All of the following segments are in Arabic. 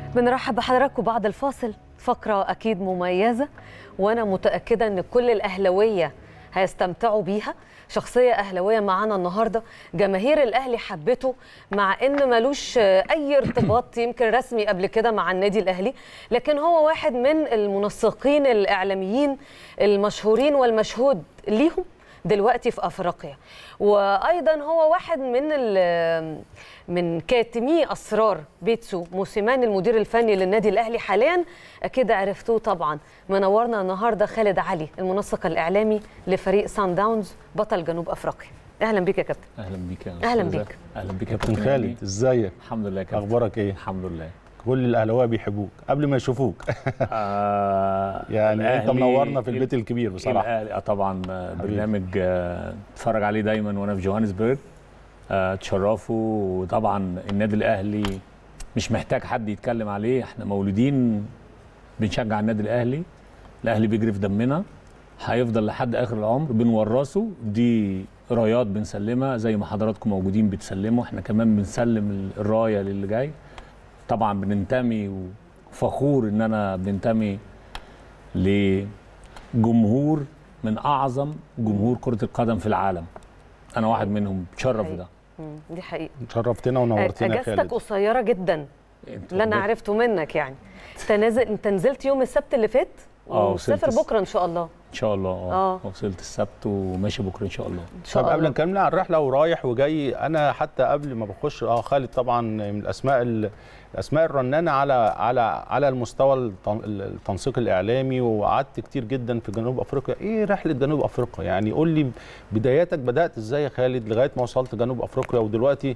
بنرحب بحضراتكم بعد الفاصل. فقرة أكيد مميزة وأنا متأكدة أن كل الأهلوية هيستمتعوا بيها. شخصية أهلوية معانا النهاردة، جماهير الأهلي حبته مع أن ملوش أي ارتباط يمكن رسمي قبل كده مع النادي الأهلي، لكن هو واحد من المنسقين الإعلاميين المشهورين والمشهود ليهم دلوقتي في أفريقيا، وأيضا هو واحد من كاتمي أسرار بيتسو موسيماني المدير الفني للنادي الأهلي حاليا. أكيد عرفتوه طبعا. منورنا النهارده خالد علي المنسق الإعلامي لفريق سان داونز بطل جنوب أفريقيا. أهلا بيك يا كابتن. أهلا بيك يا أهلا بيك. أهلا بيك يا كابتن خالد، ازيك؟ الحمد لله يا كابتن. أخبارك إيه؟ الحمد لله. كل الأهلاوية بيحبوك قبل ما يشوفوك. يعني أنت منورنا في البيت الكبير بصراحة. الأهلي طبعا برنامج اتفرج عليه دايما وأنا في جوهانسبرج، تشرفوا. وطبعا النادي الأهلي مش محتاج حد يتكلم عليه، احنا مولودين بنشجع النادي الأهلي. الأهلي بيجري في دمنا، هيفضل لحد آخر العمر بنورثه. دي رايات بنسلمها زي ما حضراتكم موجودين بتسلموا، احنا كمان بنسلم الراية للي جاي. طبعا بننتمي وفخور ان انا بننتمي لجمهور من اعظم جمهور كرة القدم في العالم. انا واحد منهم، بتشرف ده. دي حقيقة. شرفتنا ونورتنا يا خالد. اجازتك قصيرة جدا اللي انا عرفته منك، يعني انت نزلت يوم السبت اللي فات وسافر بكره ان شاء الله. ان شاء الله. وصلت السبت وماشي بكره ان شاء الله. طب قبل ما نكمل عن الرحله ورايح وجاي، انا حتى قبل ما بخش خالد طبعا من الاسماء الرنانه على المستوى التنسيق الاعلامي، وقعدت كتير جدا في جنوب افريقيا. ايه رحله جنوب افريقيا؟ يعني قول لي بداياتك، بدات ازاي يا خالد لغايه ما وصلت جنوب افريقيا، ودلوقتي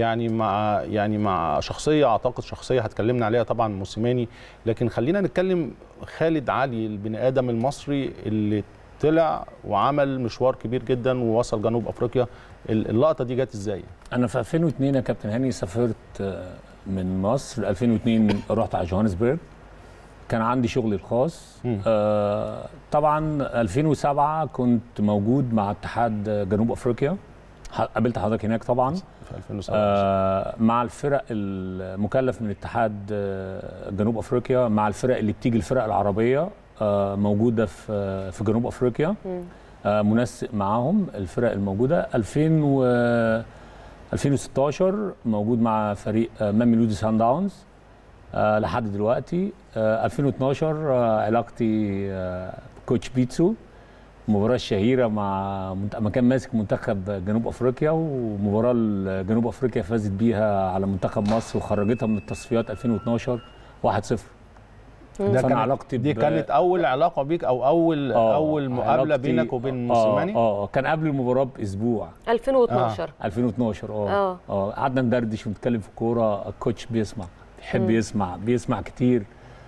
مع شخصيه، اعتقد شخصيه هتكلمنا عليها طبعا موسيماني. لكن خلينا نتكلم خالد علي البني ادم المصري اللي طلع وعمل مشوار كبير جدا ووصل جنوب افريقيا. اللقطه دي جت ازاي؟ انا في 2002 يا كابتن هاني سافرت من مصر. 2002 رحت على جوهانسبرج، كان عندي شغلي الخاص. طبعا 2007 كنت موجود مع اتحاد جنوب افريقيا، قابلت حضرتك هناك طبعا في 2007 مع الفرق المكلف من اتحاد جنوب افريقيا، مع الفرق اللي بتيجي الفرق العربيه موجوده في جنوب افريقيا، منسق معاهم الفرق الموجوده. 2016 موجود مع فريق ماميلودي سان داونز لحد دلوقتي. 2012 علاقتي بكوتش بيتسو، المباراه الشهيره ما كان ماسك منتخب جنوب افريقيا، ومباراه جنوب افريقيا فازت بيها على منتخب مصر وخرجتها من التصفيات 2012 1-0. دي كانت اول علاقه بيك او اول مقابله بينك وبين موسيماني؟ كان قبل المباراه باسبوع. 2012 2012 قعدنا ندردش ونتكلم في الكوره. الكوتش بيحب بيسمع كتير.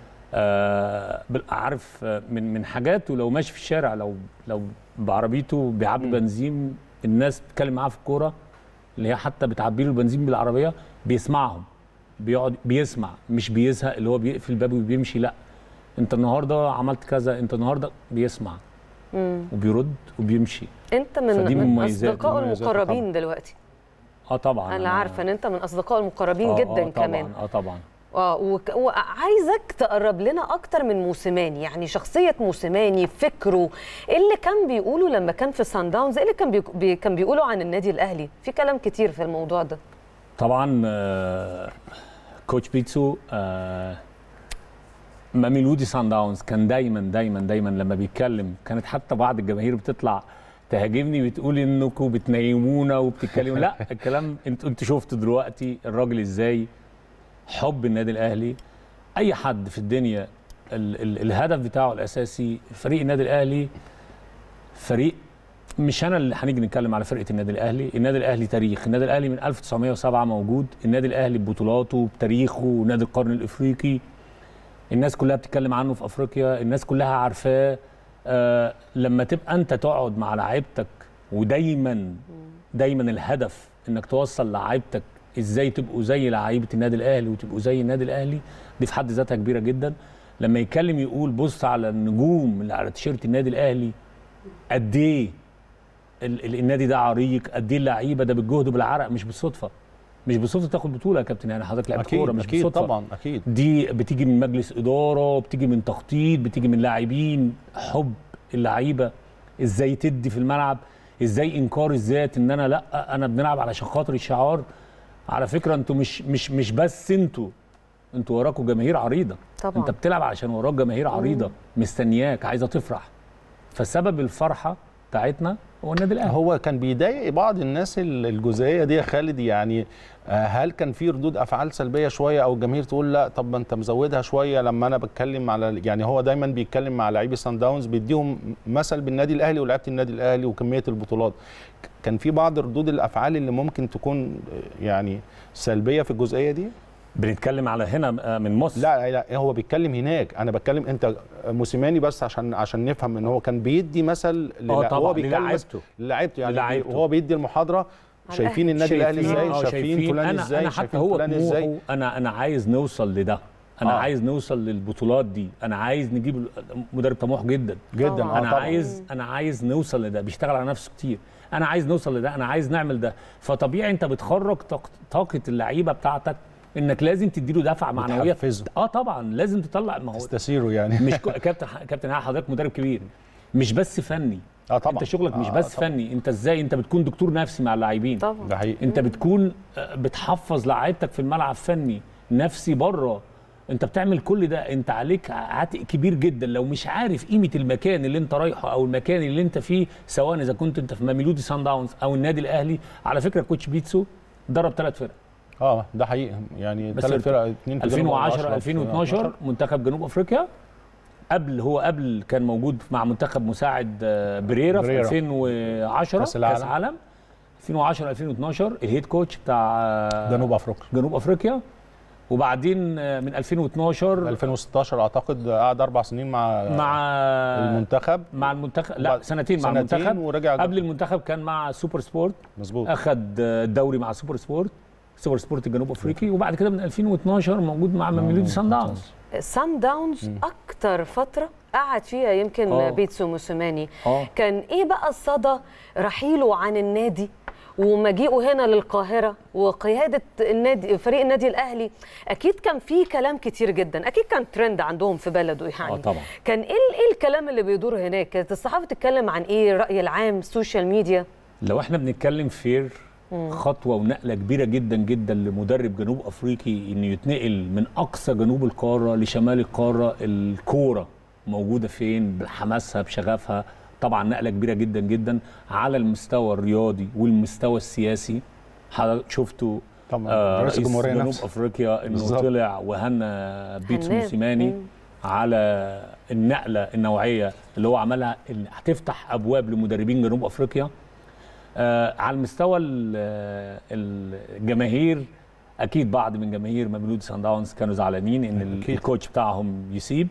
عارف من حاجاته، لو ماشي في الشارع، لو بعربيته بيعبي بنزين، الناس بتتكلم معاه في الكوره اللي هي حتى بتعبي له البنزين بالعربيه، بيسمعهم، بيقعد بيسمع، مش بيزهق اللي هو بيقفل الباب وبيمشي. لا، انت النهارده عملت كذا، انت النهارده بيسمع وبيرد وبيمشي. انت من اصدقائه المقربين دلوقتي. طبعا انا عارفه ان انت من اصدقائه المقربين جدا كمان. طبعا. وعايزك تقرب لنا اكتر من موسيماني، يعني شخصيه موسيماني، فكره، ايه اللي كان بيقوله لما كان في سان داونز، ايه اللي كان بيقوله عن النادي الاهلي؟ في كلام كتير في الموضوع ده. طبعا كوتش بيتسو ماميلودي سان داونز كان دايما لما بيتكلم، كانت حتى بعض الجماهير بتطلع تهاجمني وتقول انكم بتنيمونا وبتتكلموا. لا، الكلام انتوا شفتوا دلوقتي الراجل ازاي حب النادي الاهلي. اي حد في الدنيا الهدف بتاعه الاساسي فريق النادي الاهلي. فريق، مش انا اللي هنيجي نتكلم على فرقه النادي الاهلي. النادي الاهلي تاريخ، النادي الاهلي من 1907 موجود، النادي الاهلي ببطولاته بتاريخه، نادي القرن الافريقي، الناس كلها بتتكلم عنه في افريقيا، الناس كلها عارفاه. لما تبقى انت تقعد مع لعيبتك، ودايما الهدف انك توصل لعيبتك ازاي تبقوا زي لعيبه النادي الاهلي وتبقوا زي النادي الاهلي، دي في حد ذاتها كبيره جدا. لما يتكلم يقول بص على النجوم اللي على تيشيرت النادي الاهلي، قد ايه النادي ده عريق، قد ايه اللعيبه ده بالجهد وبالعرق، مش بالصدفه. مش بالصدفه تاخد بطوله يا كابتن، يعني حضرتك لعبت كوره مش أكيد بالصدفه. طبعا اكيد. دي بتيجي من مجلس اداره، بتيجي من تخطيط، بتيجي من لاعبين، حب اللعيبه، ازاي تدي في الملعب، ازاي انكار الذات، ان انا لا انا بنلعب علشان خاطر الشعار. على فكره انتوا مش بس انتوا وراكوا جماهير عريضه طبعا. انت بتلعب عشان وراك جماهير عريضه مستنياك عايزه تفرح. فسبب الفرحه بتاعتنا هو النادي الاهلي. هو كان بيضايق بعض الناس الجزئيه دي يا خالد، يعني هل كان في ردود افعال سلبيه شويه، او الجماهير تقول لا طب ما انت مزودها شويه؟ لما انا بتكلم على، يعني هو دايما بيتكلم مع لاعبي سان داونز بيديهم مثل بالنادي الاهلي ولاعيبه النادي الاهلي وكميه البطولات، كان في بعض ردود الافعال اللي ممكن تكون يعني سلبيه في الجزئيه دي؟ بنتكلم على هنا من مصر. لا هو بيتكلم هناك، انا بتكلم انت موسيماني بس عشان نفهم ان هو كان بيدي مثل طبعا للاعيبته يعني وهو بيدي المحاضره شايفين النادي الاهلي ازاي، شايفين فلان ازاي، انا حتى هو طموحه، انا عايز نوصل لده، انا عايز نوصل للبطولات دي، انا عايز نجيب مدرب طموح جدا جدا. انا عايز نوصل لده، بيشتغل على نفسه كتير، انا عايز نوصل لده، انا عايز نعمل ده. فطبيعي انت بتخرج طاقه اللعيبه بتاعتك، انك لازم تديله دفعه معنويه. طبعا لازم تطلع، ما هو تستثيره يعني مش كابتن حضرتك مدرب كبير، مش بس فني. طبعا انت شغلك مش بس فني، انت ازاي انت بتكون دكتور نفسي مع اللاعبين. طبعا ده حقيقي. انت بتكون بتحفظ لعيبتك في الملعب، فني نفسي بره، انت بتعمل كل ده. انت عليك عاتق كبير جدا، لو مش عارف قيمه المكان اللي انت رايحه او المكان اللي انت فيه، سواء اذا كنت انت في ميلودي سان داونز او النادي الاهلي. على فكره كوتش بيتسو درب 3 فرق. ده حقيقي، يعني 3 فرق، 2 2010 2012 منتخب جنوب افريقيا، قبل كان موجود مع منتخب مساعد بريرا في 2010 كاس العالم. 2010 2012 الهيد كوتش بتاع جنوب افريقيا. وبعدين من 2012 2016 اعتقد قعد 4 سنين مع المنتخب. لا سنتين مع المنتخب، ورجع قبل المنتخب كان مع سوبر سبورت. مظبوط. اخذ الدوري مع سوبر سبورت الجنوب افريقي. وبعد كده من 2012 موجود مع ميلودي سان داونز. سان داونز اكتر فتره قعد فيها يمكن بيتسو موسيماني. كان ايه بقى الصدى رحيله عن النادي ومجيئه هنا للقاهره وقياده النادي، فريق النادي الاهلي؟ اكيد كان في كلام كتير جدا، اكيد كان ترند عندهم في بلده يعني. طبعا. كان ايه الكلام اللي بيدور هناك؟ كانت الصحافه تتكلم عن ايه؟ الراي العام، السوشيال ميديا؟ لو احنا بنتكلم فير، خطوه ونقله كبيره جدا جدا لمدرب جنوب افريقي انه يتنقل من اقصى جنوب القاره لشمال القاره. الكوره موجوده فين بحماسها بشغفها، طبعا نقله كبيره جدا جدا على المستوى الرياضي والمستوى السياسي. حضرتك شفتوا رئيس جنوب افريقيا انه بالزبط. طلع وهنا بيتسو موسيماني على النقله النوعيه اللي هو عملها، اللي هتفتح ابواب لمدربين جنوب افريقيا. على المستوى الجماهير، اكيد بعض من جماهير ميلودي سان داونز كانوا زعلانين ان الكوتش بتاعهم يسيب.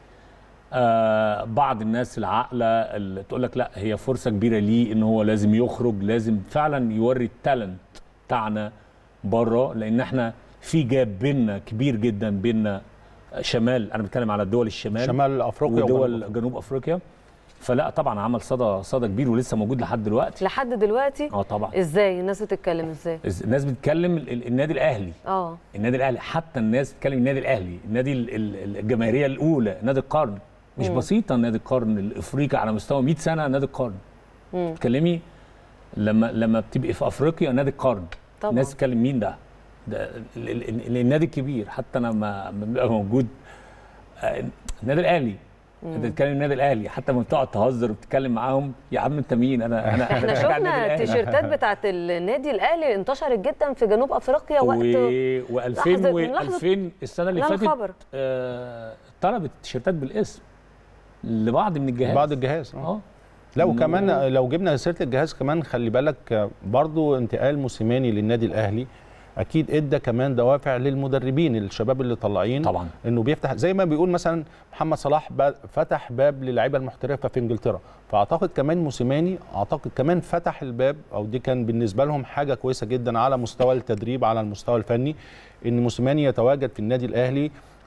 بعض الناس العاقله اللي تقول لك لا هي فرصه كبيره ليه ان هو لازم يخرج، لازم فعلا يوري التالنت بتاعنا بره، لان احنا في جاب بيننا كبير جدا، بيننا شمال، انا بتكلم على الدول الشمال، شمال افريقيا ودول جنوب افريقيا. فلا طبعا عمل صدى كبير ولسه موجود لحد دلوقتي. طبعا. ازاي الناس بتتكلم؟ ازاي الناس بتتكلم؟ النادي الاهلي. النادي الاهلي، حتى الناس بتتكلم النادي الاهلي، النادي الجماهيريه الاولى، نادي القرن. مش بسيطه نادي القرن الافريقي على مستوى 100 سنه، نادي القرن. تتكلمي لما بتبقي في افريقيا نادي القرن، الناس تتكلم مين ده النادي الكبير. حتى انا ما ببقى موجود النادي الاهلي، انت بتتكلم النادي الاهلي، حتى لما بتقعد تهزر وبتتكلم معاهم، يا عم انت مين؟ انا احنا شفنا التيشيرتات بطاعت النادي الاهلي انتشرت جدا في جنوب افريقيا وقت و2000 السنه اللي فاتت طلبت التيشيرتات بالاسم لبعض من الجهاز. لا وكمان لو جبنا سيره الجهاز كمان، خلي بالك برضو انتقال موسيماني للنادي الاهلي اكيد ادى كمان دوافع للمدربين الشباب اللي طالعين، طبعا انه بيفتح زي ما بيقول مثلا محمد صلاح فتح باب للعيبه المحترفه في انجلترا. فاعتقد كمان موسيماني كمان فتح الباب، او دي كان بالنسبه لهم حاجه كويسه جدا على مستوى التدريب، على المستوى الفني، ان موسيماني يتواجد في النادي الاهلي.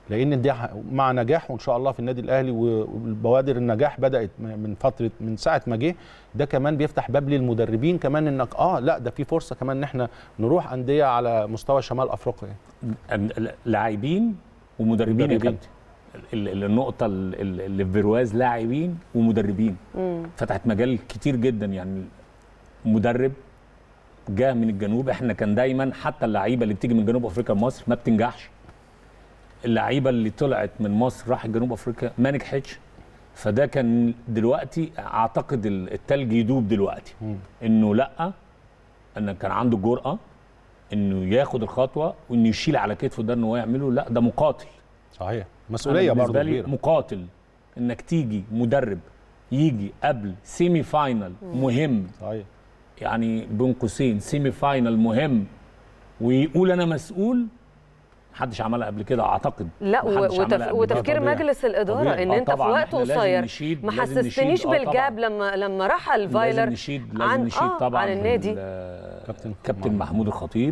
لان دي مع نجاحه ان شاء الله في النادي الاهلي والبوادر النجاح بدات من ساعه ما جه، ده كمان بيفتح باب للمدربين كمان انك لا ده في فرصه كمان ان احنا نروح انديه على مستوى شمال افريقيا. لاعبين ومدربين يا كابتن. النقطه اللي في برواز لاعبين ومدربين فتحت مجال كتير جدا. يعني مدرب جاء من الجنوب، احنا كان دايما حتى اللعيبه اللي بتيجي من جنوب افريقيا لمصر ما بتنجحش. اللعيبه اللي طلعت من مصر راحت جنوب افريقيا ما نجحتش. فده كان دلوقتي اعتقد التلج يدوب دلوقتي، انه لا، ان كان عنده الجرأه انه ياخد الخطوه وانه يشيل على كتفه ده ان هو يعمله. لا ده مقاتل. صحيح، مسؤوليه برضه كبيره. مقاتل انك تيجي مدرب يجي قبل سيمي فاينل مهم. صحيح. يعني بين قوسين سيمي فاينل مهم ويقول انا مسؤول. محدش عملها قبل كده اعتقد. لا وتفكير مجلس الاداره ان انت في وقت قصير ما حسستنيش بالجاب لما راح الفايلر. لازم نشيد طبعا عن النادي. كابتن محمود الخطيب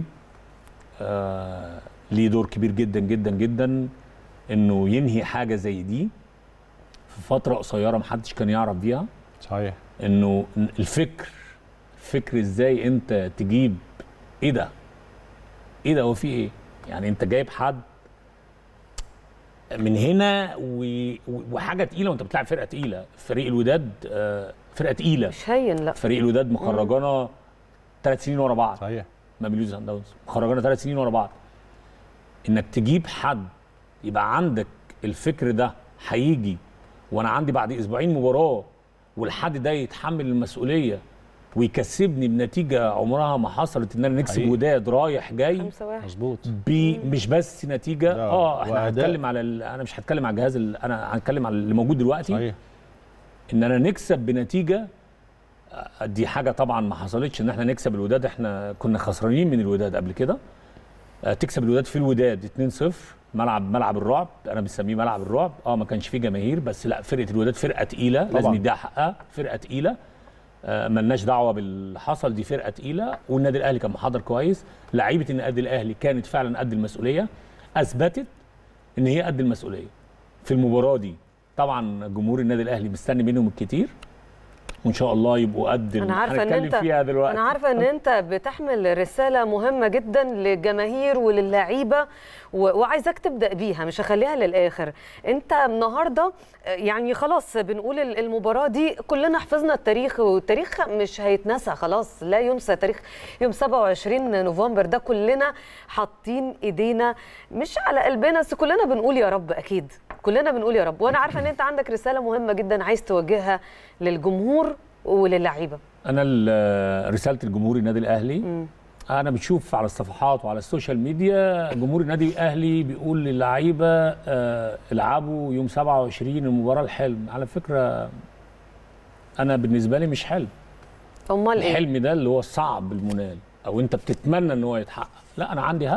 ليه دور كبير جدا جدا جدا انه ينهي حاجه زي دي في فتره قصيره محدش كان يعرف بيها. صحيح. انه الفكر ازاي انت تجيب ايه ده هو في ايه؟ يعني انت جايب حد من هنا وحاجه تقيله وانت بتلعب فرقه تقيله. فريق الوداد فرقه تقيله مش هين. لا فريق الوداد مخرجانا 3 سنين ورا بعض. صحيح. ماميلودي سان داونز مخرجانا 3 سنين ورا بعض. انك تجيب حد يبقى عندك الفكر ده هيجي وانا عندي بعد اسبوعين مباراه والحد ده يتحمل المسؤوليه ويكسبني بنتيجه عمرها ما حصلت ان انا نكسب وداد رايح جاي. مظبوط. مش بس نتيجه احنا هنتكلم على انا مش هتكلم على الجهاز انا هنتكلم على اللي موجود دلوقتي. صحيح. ان انا نكسب بنتيجه دي حاجه طبعا ما حصلتش. ان احنا نكسب الوداد، احنا كنا خسرانين من الوداد قبل كده. تكسب الوداد في الوداد 2-0 ملعب الرعب. انا بسميه ملعب الرعب. ما كانش فيه جماهير بس لا، فرقه الوداد فرقه تقيله لازم يديها حقها. فرقه تقيله ملناش دعوه باللي حصل، دي فرقه تقيله. والنادي الاهلي كان محضر كويس. لعيبه النادي الاهلي كانت فعلا قد المسؤوليه، اثبتت ان هي قد المسؤوليه في المباراه دي. طبعا جمهور النادي الاهلي مستني منهم الكتير وان شاء الله يبقوا قد انا عارفه ان انت بتحمل رساله مهمه جدا للجماهير وللعيبه وعايزاك تبدا بيها، مش هخليها للاخر. انت النهارده يعني خلاص بنقول المباراه دي كلنا حفظنا التاريخ، والتاريخ مش هيتنسى خلاص، لا ينسى. تاريخ يوم 27 نوفمبر ده كلنا حاطين ايدينا مش على قلبنا بس كلنا بنقول يا رب. اكيد كلنا بنقول يا رب. وانا عارفه ان انت عندك رساله مهمه جدا عايز توجهها للجمهور وللعيبه. انا رساله الجمهور النادي الاهلي انا بشوف على الصفحات وعلى السوشيال ميديا جمهور النادي الاهلي بيقول للعيبه العبوا يوم 27 المباراه الحلم. على فكره انا بالنسبه لي مش حلم. امال ايه؟ الحلم ده اللي هو صعب المنال او انت بتتمنى ان هو يتحقق. لا انا عندي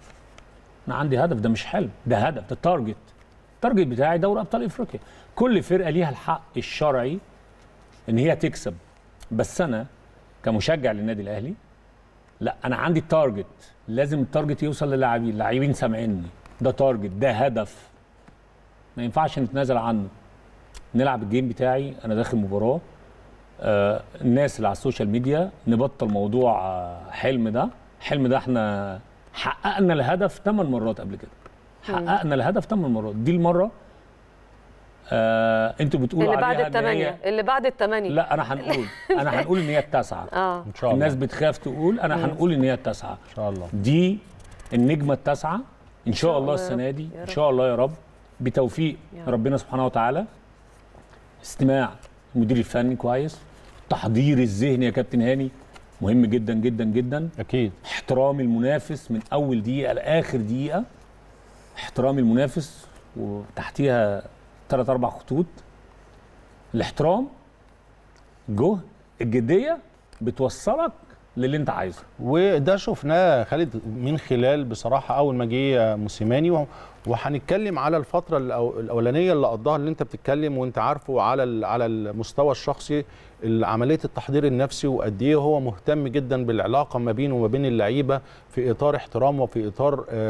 هدف. ده مش حلم، ده هدف، ده التارجت بتاعي دوري ابطال افريقيا. كل فرقه ليها الحق الشرعي ان هي تكسب، بس انا كمشجع للنادي الاهلي لا، انا عندي التارجت. لازم التارجت يوصل للاعبين. اللاعبين سامعيني، ده تارجت، ده هدف ما ينفعش نتنازل عنه. نلعب الجيم بتاعي، انا داخل مباراه. الناس اللي على السوشيال ميديا نبطل موضوع حلم ده احنا حققنا الهدف 8 مرات قبل كده. حققنا الهدف 8 مرات. دي المره انتوا بتقولوا اللي عليها بعد الثمانية اللي بعد الثمانية. لا انا هنقول ان هي التاسعه. ان شاء الله. الناس بتخاف تقول، انا هنقول ان هي التاسعه ان شاء الله. دي النجمه التاسعه ان شاء الله السنه دي ان شاء الله يا رب بتوفيق ربنا سبحانه وتعالى. استماع المدير الفني كويس، التحضير الذهني يا كابتن هاني مهم جدا جدا جدا. اكيد. احترام المنافس من اول دقيقه لاخر دقيقه. احترام المنافس وتحتيها 3-4 خطوط. الاحترام، جهد، الجديه بتوصلك للي انت عايزه. وده شفناه خالد من خلال بصراحه اول ما جه موسيماني. وهنتكلم على الفتره الاولانيه اللي قضاها اللي انت بتتكلم وانت عارفه على المستوى الشخصي عمليه التحضير النفسي وقد ايه هو مهتم جدا بالعلاقه ما بينه وما بين اللعيبه في اطار احترام وفي اطار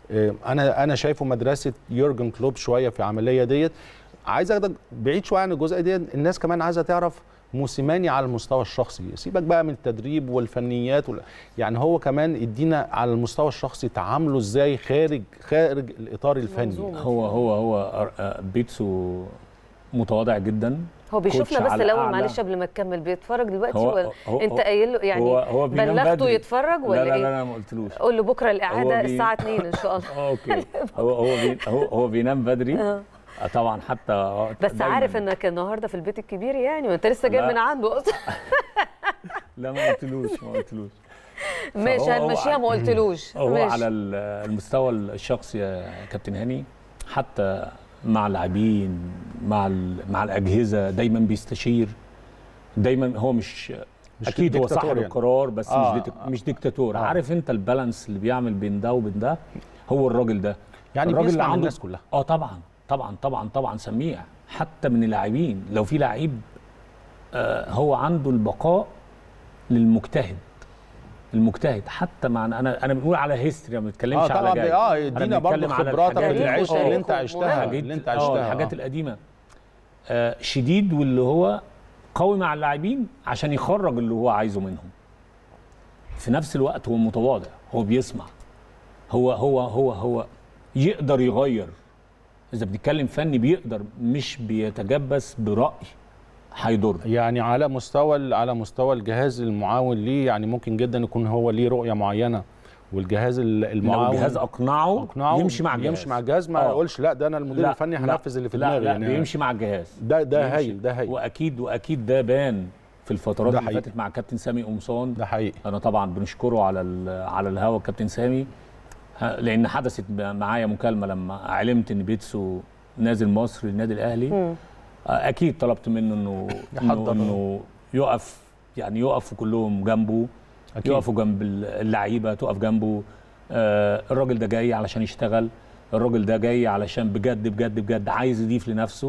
انا شايفه مدرسه يورجن كلوب شويه في العمليه ديت. عايز اخدك بعيد شويه عن الجزئيه ديت، الناس كمان عايزه تعرف موسيماني على المستوى الشخصي، سيبك بقى من التدريب والفنيات يعني هو كمان ادينا على المستوى الشخصي تعامله ازاي خارج الاطار الفني. هو بيتسو متواضع جدا. هو بيشوفنا بس الاول، معلش قبل ما تكمل، بيتفرج دلوقتي ولا انت قايل له يعني هو بلغته يتفرج ولا لا ايه؟ لا ما قلتلوش. قول له بكره الاعاده الساعه 2 ان شاء الله. اوكي. هو بينام بدري طبعا، حتى بس عارف انك النهارده في البيت الكبير يعني، وانت لسه جاي من عنده اصلا. لا ما قلتلوش ماشي هنمشيها، ما قلتلوش. هو على المستوى الشخصي يا كابتن هاني، حتى مع اللاعبين مع الاجهزه دايما بيستشير، دايما هو مش اكيد هو صاحب القرار بس مش ديكتاتور. عارف انت البالانس اللي بيعمل بين ده وبين ده، هو الراجل ده يعني الراجل اللي عنده الناس كلها. طبعا سميع حتى من اللاعبين. لو في لعيب هو عنده البقاء للمجتهد، حتى مع انا بنقول على هيستوري، ما بنتكلمش على جاي. ادينا برضه خبراتك العشره اللي انت عشتها الحاجات القديمه. شديد، واللي هو قوي مع اللاعبين عشان يخرج اللي هو عايزه منهم. في نفس الوقت هو متواضع، هو بيسمع، هو يقدر يغير. اذا بنتكلم فني بيقدر، مش بيتجبس برأي هيضر. يعني على مستوى الجهاز المعاون ليه، يعني ممكن جدا يكون هو ليه رؤيه معينه، والجهاز المعاون لو الجهاز اقنعه يمشي مع الجهاز، ما يقولش لا ده انا المدير الفني هنفذ اللي في دماغي. لا يعني بيمشي مع الجهاز. ده هايل. واكيد ده بان في الفترات اللي فاتت مع كابتن سامي قمصان. ده حقيقي. انا طبعا بنشكره على الهوا كابتن سامي، لان حدثت معايا مكالمه لما علمت ان بيتسو نازل مصر للنادي الاهلي. اكيد طلبت منه انه يقف، يعني يقفوا كلهم جنبه، أكيد. يقفوا جنب اللعيبه، تقف جنبه. الراجل ده جاي علشان يشتغل، الراجل ده جاي علشان بجد عايز يضيف لنفسه.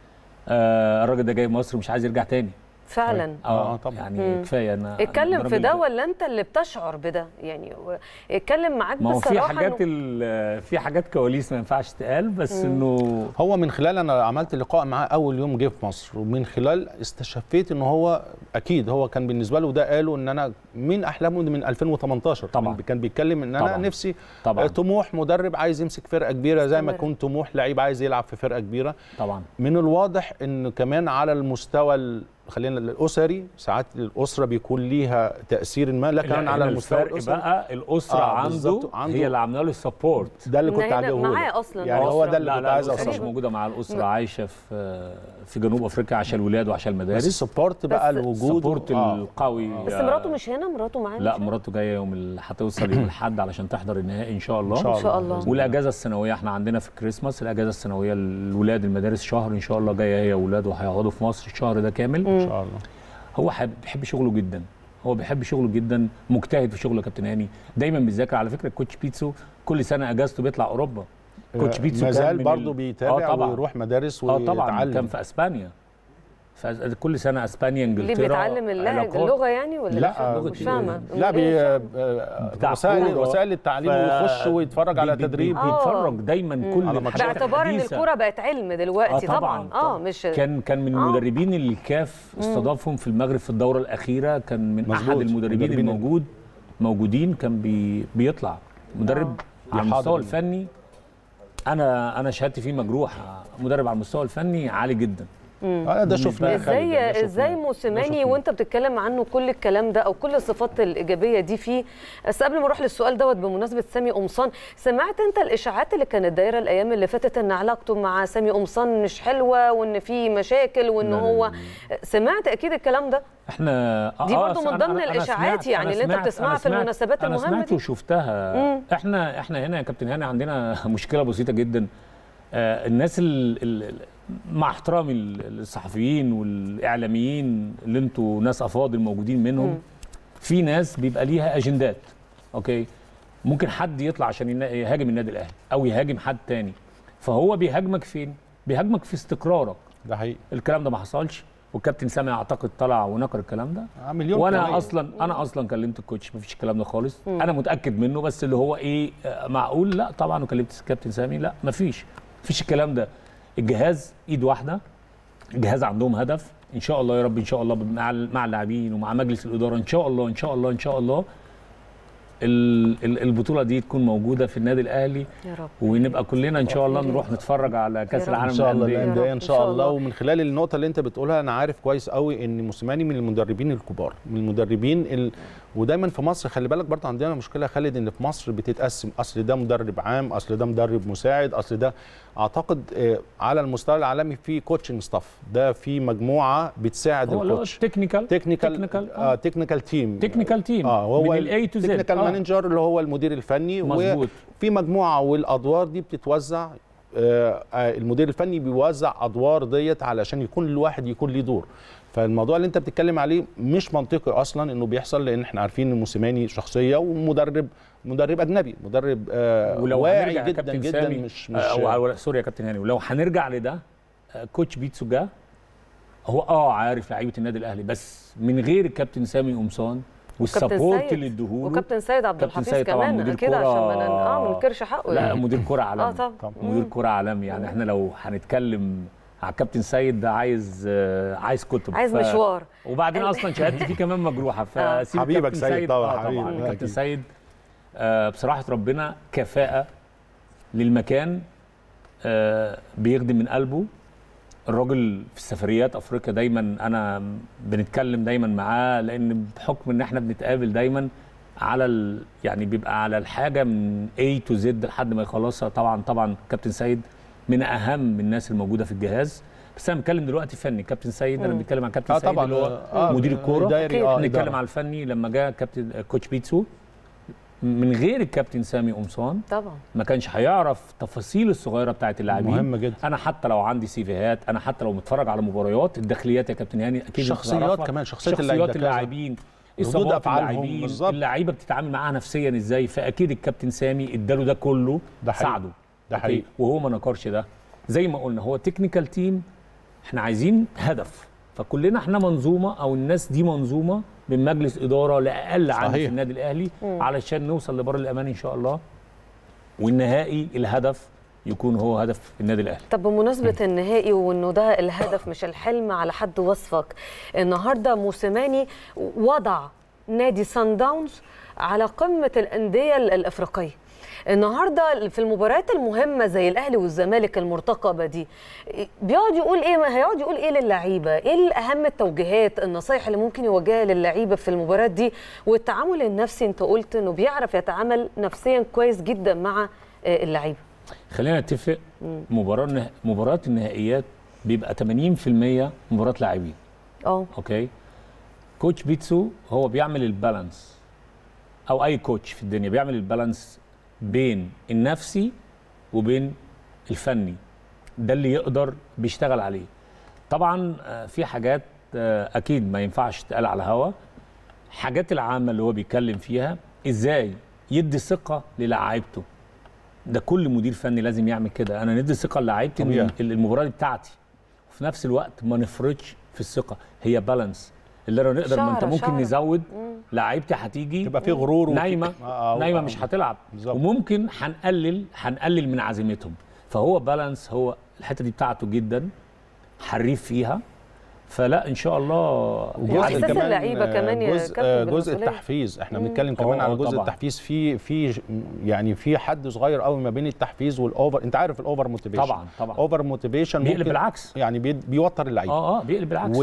الراجل ده جاي مصر مش عايز يرجع تاني فعلا. طبعا يعني كفايه. انا اتكلم في ده ولا انت اللي بتشعر بده؟ يعني اتكلم معاك بصراحه. ما هو في حاجات كواليس ما ينفعش تقال، بس انه هو من خلال انا عملت لقاء معاه اول يوم جه في مصر، ومن خلال استشفيت ان هو اكيد هو كان بالنسبه له ده قاله ان انا من احلامه من 2018 طبعا. كان بيتكلم ان انا طبعا. نفسي طبعا. طموح مدرب عايز يمسك فرقه كبيره زي ما يكون طموح لعيب عايز يلعب في فرقه كبيره. طبعا. من الواضح ان كمان على المستوى خلينا الاسري، ساعات الاسره بيكون ليها تاثير ما، لكن على المستوى الاسري بقى الاسره عنده هي اللي عامله له السبورت. ده اللي كنت عايز اقوله معاه اصلا، يعني هو ده اللي كنت عايز اوصله. مش موجوده مع الاسره، عايشه في جنوب افريقيا عشان الولاد وعشان المدارس. بس السبورت بقى الوجود السبورت القوي. بس مراته مش هنا، مراته معانا. لا مراته جايه هتوصل يوم الاحد علشان تحضر النهائي ان شاء الله. ان شاء الله. والاجازه السنويه احنا عندنا في الكريسماس الاجازه السنويه الولاد المدارس شهر ان شاء الله جايه هي واولاده، وهيقعدوا في مصر الشهر ده كامل ان شاء الله. هو بيحب شغله جدا، مجتهد في شغله. كابتن هاني دايما بيذاكر. على فكره الكوتش بيتسو كل سنه اجازته بيطلع اوروبا. كوتش بيتسو ما زال برضه بيتابع ويروح مدارس ويتعلم. طبعا كان في اسبانيا، كل سنه اسبانيا انجلترا. ليه بيتعلم اللغه يعني ولا لا مش فاهمه؟ لا وسائل التعليم ويخش ويتفرج على تدريب. بيتفرج دايما كل باعتبار ان الكوره بقت علم دلوقتي. طبعا مش كان من المدربين اللي الكاف استضافهم في المغرب في الدوره الاخيره. كان من احد المدربين موجودين كان بيطلع مدرب على المستوى الفني. انا شهادتي فيه مجروحه، مدرب على المستوى الفني عالي جدا. ده شفناه. ازاي موسيماني وانت بتتكلم عنه كل الكلام ده او كل الصفات الايجابيه دي فيه؟ بس قبل ما اروح للسؤال دوت، بمناسبه سامي قمصان، سمعت انت الاشاعات اللي كانت دايره الايام اللي فاتت ان علاقته مع سامي قمصان مش حلوه وان في مشاكل وان هو سمعت اكيد الكلام ده؟ احنا دي برضه من ضمن الاشاعات يعني اللي انت بتسمعها في المناسبات المهمه دي. انا سمعت وشفتها. احنا هنا يا كابتن هاني عندنا مشكله بسيطه جدا. الناس مع احترامي الصحفيين والاعلاميين اللي انتوا ناس افاضل موجودين منهم، في ناس بيبقى ليها اجندات. اوكي، ممكن حد يطلع عشان يهاجم النادي الاهلي او يهاجم حد تاني، فهو بيهاجمك فين؟ بيهاجمك في استقرارك. ده حقيقي. الكلام ده ما حصلش. والكابتن سامي اعتقد طلع ونقر الكلام ده. مليون وانا كمان. اصلا كلمت الكوتش مفيش الكلام ده خالص. انا متاكد منه، بس اللي هو ايه معقول؟ لا طبعا. وكلمت الكابتن سامي، لا مفيش الكلام ده. الجهاز ايد واحده، الجهاز عندهم هدف ان شاء الله يا رب، ان شاء الله مع اللاعبين ومع مجلس الاداره ان شاء الله ان شاء الله ان شاء الله البطوله دي تكون موجوده في النادي الاهلي يا رب، ونبقى كلنا ان شاء الله نروح نتفرج على كاس العالم ان شاء الله للانديه ان شاء الله. ومن خلال النقطه اللي انت بتقولها انا عارف كويس قوي ان موسيماني من المدربين الكبار، من المدربين ودايما في مصر خلي بالك برضه عندنا مشكله خالد، ان في مصر بتتقسم، اصل ده مدرب عام، اصل ده مدرب مساعد، اصل ده. اعتقد على المستوى العالمي في كوتشنج ستاف، ده في مجموعه بتساعد الكوتش، تكنيكال تيم هو من الاي تو زد، تكنيكال مانجر اللي هو المدير الفني. مظبوط. وفي مجموعه والادوار دي بتتوزع، المدير الفني بيوزع ادوار ديت علشان يكون الواحد يكون ليه دور. فالموضوع اللي انت بتتكلم عليه مش منطقي اصلا انه بيحصل، لان احنا عارفين ان موسيماني شخصيه ومدرب اجنبي، مدرب واعي جدا جدا. مش سوري يا كابتن هاني، ولو هنرجع لده كوتش بيتسو جا هو عارف لعيبه النادي الاهلي، بس من غير الكابتن سامي قمصان والسبورت اللي ادوهوله، وكابتن سيد عبد الحفيظ كمان اكيد عشان ما ننكرش حقه. لا مدير كره عالمي. طبعا مدير كره عالمي. يعني احنا لو هنتكلم على الكابتن سيد ده عايز كتب، عايز مشوار. وبعدين اصلا شهادتي فيه كمان مجروحه. فسيب حبيبك سيد طبعا. الكابتن سيد بصراحه ربنا كفاءه للمكان، بيخدم من قلبه. الراجل في السفريات افريقيا دايما انا بنتكلم دايما معاه، لان بحكم ان احنا بنتقابل دايما على يعني بيبقى على الحاجه من A to Z لحد ما يخلصها. طبعا كابتن سيد من اهم الناس الموجوده في الجهاز، بس انا بتكلم دلوقتي فني. كابتن سيد انا بنتكلم عن كابتن سيد اللي هو مدير الكوره، بنتكلم على الفني. لما جاء كابتن كوتش بيتسو من غير الكابتن سامي قمصان طبعا ما كانش هيعرف تفاصيل الصغيره بتاعت اللاعبين. مهمه جدا. انا حتى لو عندي سيفيهات، انا حتى لو متفرج على مباريات الداخليات يا كابتن هاني اكيد شخصيات كمان، شخصيات اللاعبين، ردود افعالهم، اللعيبه بتتعامل معاها نفسيا ازاي. فاكيد الكابتن سامي اداله ده كله، ساعده. ده حقيقي. وهو ما نكرش ده. زي ما قلنا هو تكنيكال تيم، احنا عايزين هدف. فكلنا احنا منظومه، او الناس دي منظومه من مجلس اداره لاقل عدد في النادي الاهلي، علشان نوصل لبر الامان ان شاء الله، والنهائي الهدف يكون هو هدف النادي الاهلي. طب بمناسبه النهائي وانه ده الهدف مش الحلم على حد وصفك، النهارده موسيماني وضع نادي سان داونز على قمه الانديه الافريقيه. النهارده في المباريات المهمه زي الاهلي والزمالك المرتقبه دي، بيقعد يقول ايه؟ هيقعد يقول ايه للعيبه؟ ايه اهم التوجيهات، النصايح اللي ممكن يوجهها للعيبه في المباريات دي؟ والتعامل النفسي، انت قلت انه بيعرف يتعامل نفسيا كويس جدا مع اللعيبه. خلينا نتفق، مباريات النهائيات بيبقى 80% مباريات لاعبين. اوكي. كوتش بيتسو هو بيعمل البالانس، او اي كوتش في الدنيا بيعمل البالانس بين النفسي وبين الفني. ده اللي يقدر بيشتغل عليه. طبعا في حاجات اكيد ما ينفعش تقال على الهوا، حاجات العامه اللي هو بيتكلم فيها، ازاي يدي ثقه للاعيبته. ده كل مدير فني لازم يعمل كده. انا ندي ثقه للاعيبتي ان المباراه دي بتاعتي، وفي نفس الوقت ما نفرطش في الثقه. هي بالانس اللي انا نقدر. ما انت ممكن نزود لعيبتي، هتيجي تبقى في غرور نايمه مش هتلعب، وممكن هنقلل من عزيمتهم. فهو بالانس، هو الحته دي بتاعته جدا، حريف فيها. فلا ان شاء الله. احساس اللعيبه كمان يا كابتن، جزء التحفيز، احنا بنتكلم كمان على جزء التحفيز. في يعني في حد صغير قوي ما بين التحفيز والاوفر. انت عارف الاوفر موتيفيشن. طبعا اوفر موتيفيشن بيقلب بالعكس، يعني بيوتر اللعيبه. بيقلب بالعكس.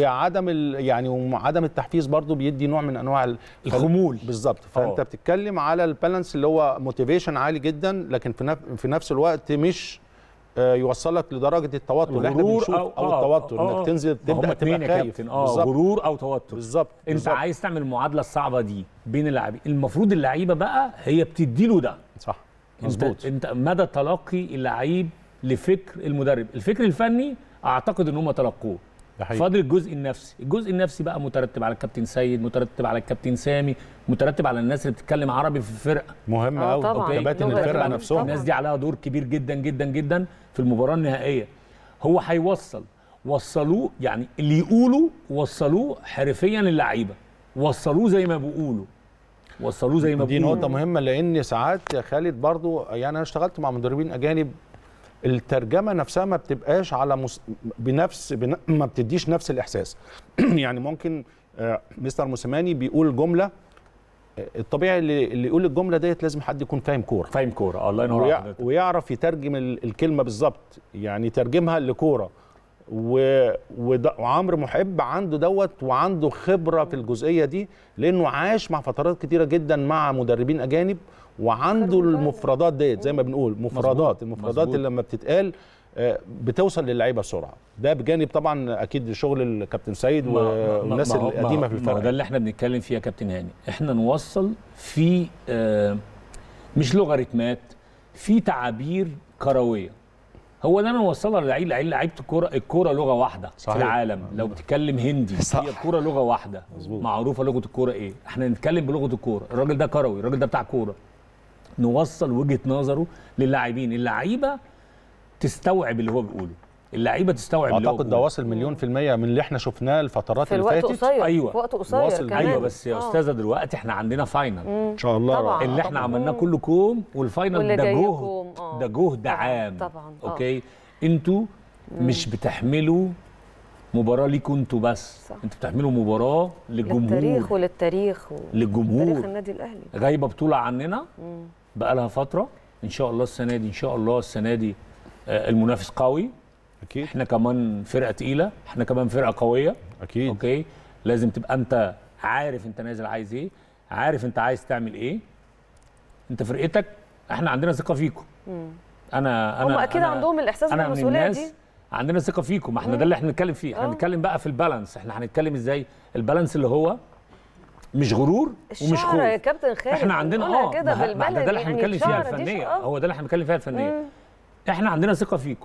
وعدم التحفيز برضو بيدي نوع من انواع الخمول. بالظبط. فانت بتتكلم على البالانس اللي هو موتيفيشن عالي جدا، لكن في نفس الوقت مش يوصلك لدرجه التوتر اللي احنا بنشوفه، او التوتر انك تنزل تبدا تبقى خايف. غرور او توتر. بالظبط. انت عايز تعمل المعادله الصعبه دي بين اللاعبين. المفروض اللعيبه بقى هي بتدي له ده. صح، مظبوط. انت مدى تلقي اللعيب لفكر المدرب. الفكر الفني اعتقد ان هم تلقوه. فاضل الجزء النفسي. الجزء النفسي بقى مترتب على الكابتن سيد، مترتب على الكابتن سامي، مترتب على الناس اللي بتتكلم عربي في الفرقه. مهم قوي كباتن الفرقه نفسهم. الناس دي عليها دور كبير جدا جدا جدا في المباراه النهائيه. هو هيوصل وصلوه، يعني اللي يقولوا وصلوه حرفيا للعيبه، وصلوه زي ما بيقولوا، وصلوه زي ما دي بيقولوا. نقطة مهمة، لأن ساعات يا خالد برضو يعني أنا اشتغلت مع مدربين أجانب، الترجمة نفسها ما بتبقاش على ما بتديش نفس الإحساس. يعني ممكن مستر موسيماني بيقول جملة، الطبيعي اللي يقول الجملة ديت لازم حد يكون فاهم كورة، فاهم كوره، الله ينور عليك، ويعرف يترجم الكلمة بالظبط، يعني يترجمها لكورة. وعمرو محب عنده دوت، وعنده خبره في الجزئيه دي، لانه عاش مع فترات كتيره جدا مع مدربين اجانب، وعنده المفردات ديت زي ما بنقول المفردات اللي لما بتتقال بتوصل للعيبه بسرعه. ده بجانب طبعا اكيد شغل الكابتن سيد والناس القديمه في الفرقه. ده اللي احنا بنتكلم فيه يا كابتن هاني، احنا نوصل في مش لوغاريتمات، في تعابير كرويه، هو ده انا نوصلها لعيبه الكوره لغه واحده صحيح. في العالم لو بتتكلم هندي صح. هي الكوره لغه واحده مزبوط. معروفه لغه الكوره ايه، احنا نتكلم بلغه الكوره، الراجل ده كروي، الراجل ده بتاع كوره، نوصل وجهه نظره للاعبين، اللعيبه تستوعب اللي هو بيقوله، اللعيبه تستوعب اللي هو اعتقد ده واصل 100% من اللي احنا شفناه الفترات اللي فاتت قصير. ايوه في وقت قصير كمان. ايوه بس يا استاذه دلوقتي احنا عندنا فاينل ان شاء الله طبعا. اللي احنا عملناه كله كوم، والفاينل ده جهد عام طبعا. اوكي، انتوا مش بتحملوا مباراه ليكوا انتوا بس، انتوا بتحملوا مباراه للجمهور، للتاريخ للجمهور، تاريخ النادي الاهلي. غايبه بطوله عننا بقى لها فتره، ان شاء الله السنه دي، ان شاء الله السنه دي المنافس قوي اكيد، احنا كمان فرقه تقيله، احنا كمان فرقه قويه اكيد اوكي، لازم تبقى انت عارف انت نازل عايز ايه، عارف انت عايز تعمل ايه، انت فرقتك احنا عندنا ثقه فيكم. انا هم اكيد عندهم الاحساس بالمسؤوليه دي، عندنا ثقه فيكم، احنا ده اللي احنا بنتكلم فيه، احنا بنتكلم بقى في البالانس، احنا هنتكلم ازاي البالانس اللي هو مش غرور ومش خوف يا كابتن خالد، احنا عندنا كده بالبلد ده اللي احنا بنتكلم فيها الفنيه، هو ده اللي احنا بنتكلم فيها الفنيه. احنا عندنا ثقه فيكم،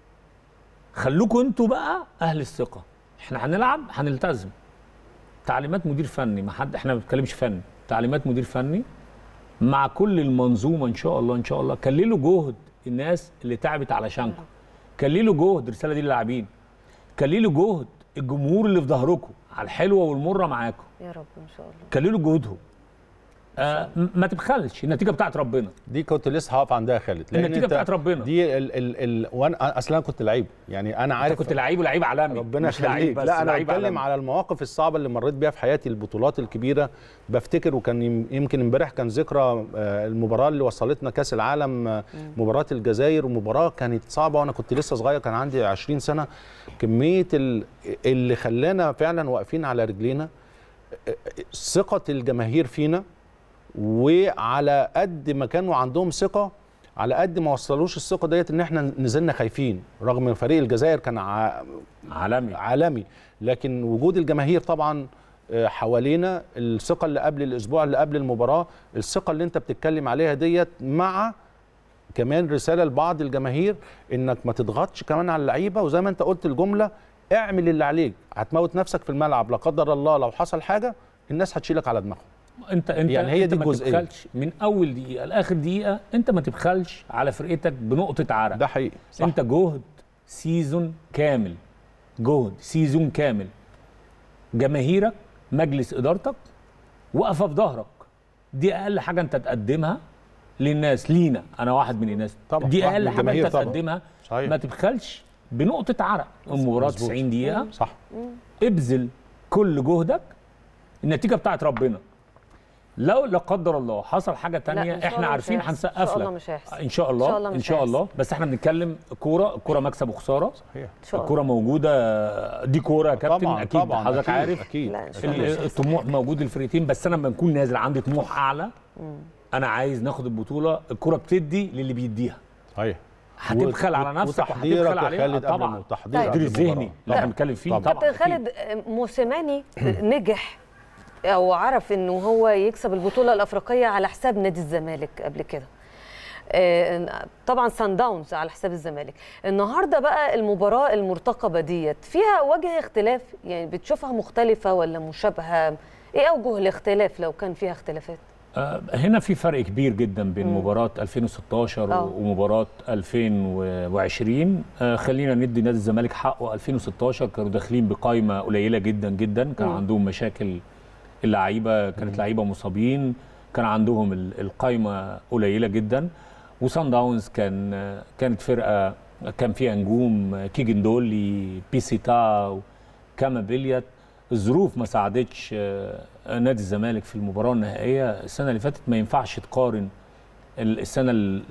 خلوكم انتوا بقى اهل الثقه، احنا هنلعب هنلتزم تعليمات مدير فني، ما حد، احنا ما بنتكلمش فني، تعليمات مدير فني مع كل المنظومه ان شاء الله، ان شاء الله كللوا جهد الناس اللي تعبت علشانكم، كللوا جهد الرساله دي للاعبين، كللوا جهد الجمهور اللي في ظهركم على الحلوه والمره معاكم يا رب ان شاء الله، كللوا جهودهم. ما تبخلش، النتيجه بتاعت ربنا، دي كنت لسه هقف عندها يا خالد، لان النتيجه بتاعت ربنا دي وانا اصلا كنت لعيب، يعني انا عارف كنت لعيب ولعيب عالمي، ربنا يخليك. لا انا بتكلم على المواقف الصعبه اللي مريت بيها في حياتي، البطولات الكبيره بفتكر، وكان يمكن امبارح كان ذكرى المباراه اللي وصلتنا كاس العالم، مباراه الجزائر، ومباراه كانت صعبه وانا كنت لسه صغير، كان عندي 20 سنه، كميه اللي خلانا فعلا واقفين على رجلينا ثقه الجماهير فينا، وعلى قد ما كانوا عندهم ثقه على قد ما وصلوش الثقه ديت ان احنا نزلنا خايفين، رغم ان فريق الجزائر كان عالمي، لكن وجود الجماهير طبعا حوالينا، الثقه اللي قبل الاسبوع اللي قبل المباراه، الثقه اللي انت بتتكلم عليها ديت، مع كمان رساله لبعض الجماهير انك ما تضغطش كمان على اللعيبه، وزي ما انت قلت الجمله، اعمل اللي عليك، هتموت نفسك في الملعب لا قدر الله لو حصل حاجه، الناس هتشيلك على دماغهم. انت يعني هي دي الجزئيه، ما تبخلش من اول دقيقه لاخر دقيقه، انت ما تبخلش على فرقتك بنقطه عرق، ده حقيقي صح. انت جهد سيزون كامل، جهد سيزون كامل، جماهيرك مجلس ادارتك واقفه في ظهرك، دي اقل حاجه انت تقدمها للناس، لينا انا واحد من الناس طبعا، دي اقل حاجه انت تقدمها، ما تبخلش بنقطه عرق، المباراه 90 دقيقه صح، ابذل كل جهدك، النتيجه بتاعت ربنا، لو لا قدر الله حصل حاجه تانية احنا عارفين هنسقف لك ان شاء الله ان شاء الله، بس احنا بنتكلم الكوره مكسب وخساره، صحيح الكوره موجوده، دي كوره يا كابتن اكيد حضرتك عارف، اكيد الطموح موجود للفريقين، بس انا لما بكون نازل عندي طموح اعلى، انا عايز ناخد البطوله، الكوره بتدي للي بيديها، صحيح، هتبخل على نفسك وهتبخل عليها طبعا، التحضير الذهني اللي احنا بنتكلم فيه طبعا. كابتن خالد، موسيماني نجح او عرف انه هو يكسب البطوله الافريقيه على حساب نادي الزمالك قبل كده، طبعا سان داونز على حساب الزمالك، النهارده بقى المباراه المرتقبه ديت فيها وجه اختلاف، يعني بتشوفها مختلفه ولا مشابهه؟ ايه اوجه الاختلاف لو كان فيها اختلافات؟ هنا في فرق كبير جدا بين مباراة 2016 ومباراة 2020. خلينا ندي نادي الزمالك حقه. 2016 كانوا داخلين بقائمة قليلة جدا جدا، كان عندهم مشاكل، اللعيبة كانت لعيبة مصابين، كان عندهم القائمة قليلة جدا. وصن داونز كانت فرقة كان فيها نجوم، كيجن دولي، بيسيتا، كاما بيليات. الظروف ما ساعدتش نادي الزمالك في المباراه النهائيه. السنه اللي فاتت ما ينفعش تقارن سنه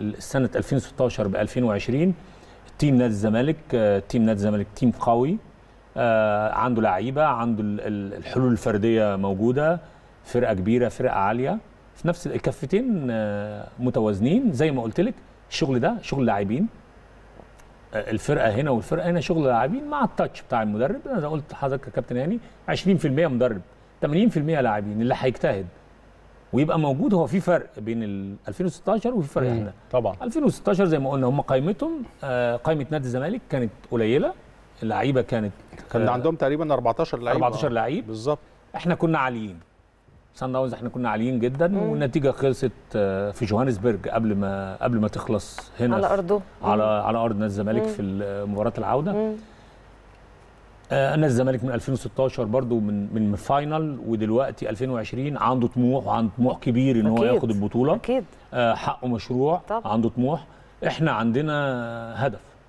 2016 ب 2020. تيم نادي الزمالك تيم قوي، عنده لعيبه، عنده الحلول الفرديه موجوده، فرقه كبيره، فرقه عاليه، في نفس الكفتين متوازنين. زي ما قلت لك، الشغل ده شغل لاعبين، الفرقه هنا والفرقه هنا شغل لاعبين مع التاتش بتاع المدرب. انا زي ما قلت لحضرتك يا كابتن هاني، 20% مدرب، 80% لاعبين اللي هيجتهد ويبقى موجود. هو في فرق بين 2016 وفي فرق هنا طبعا. 2016 زي ما قلنا هم قائمتهم، قائمه نادي الزمالك كانت قليله، اللعيبه كان عندهم تقريبا 14 لعيب. 14 لعيب بالظبط. احنا كنا عاليين، صن داونز احنا كنا عاليين جدا، والنتيجه خلصت في جوهانسبرج قبل ما تخلص هنا على ارضه، على ارض نادي الزمالك في مباراه العوده. نادي الزمالك من 2016 برضو من فاينل، ودلوقتي 2020 عنده طموح، وعنده طموح كبير ان هو ياخد البطوله. اكيد حقه مشروع طبعا. عنده طموح. احنا عندنا